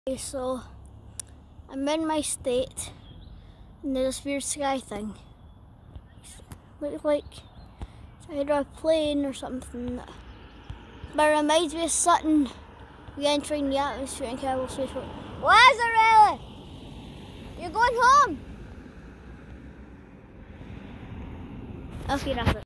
Okay, so I'm in my state and there's this weird sky thing. Looks like it's either a plane or something. But it reminds me of something we entering the atmosphere in Kerbal Space Force. What is it really? You're going home? Okay, that's it.